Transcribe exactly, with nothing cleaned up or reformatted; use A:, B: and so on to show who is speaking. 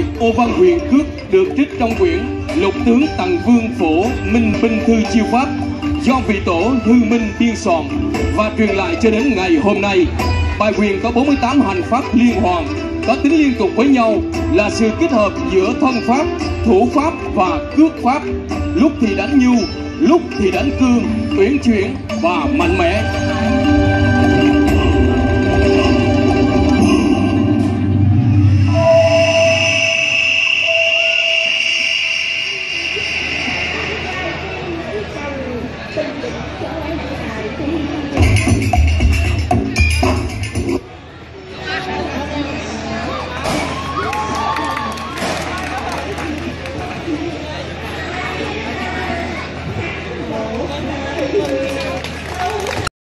A: ô văn huyền cước được trích trong quyển Lục tướng Tần Vương Phổ Minh Binh Thư Chiêu Pháp do vị tổ Thư Minh biên soạn và truyền lại cho đến ngày hôm nay. Bài huyền có bốn mươi tám hành pháp liên hoàn, có tính liên tục với nhau, là sự kết hợp giữa thân pháp, thủ pháp và cước pháp, lúc thì đánh nhu, lúc thì đánh cương, uyển chuyển và mạnh mẽ.